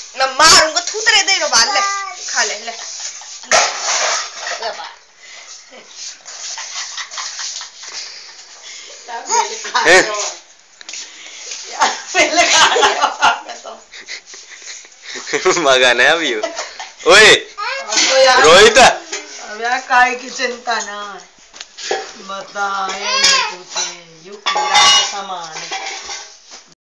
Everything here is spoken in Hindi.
मैं मारूंगा थूतरे दे बाल ले खा ले ले मगन है अभी ओए रोहित अब यार काय की चिंता ना बता ये पूछे यू कीड़ा का सामान